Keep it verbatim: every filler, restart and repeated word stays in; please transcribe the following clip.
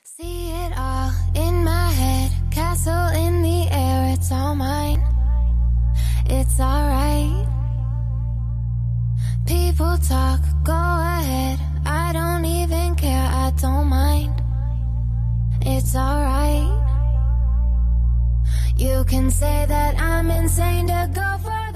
See it all in my head, castle in the air, it's all mine, it's alright. People talk, go ahead, I don't even care, I don't mind, it's alright. You can say that I'm insane to go for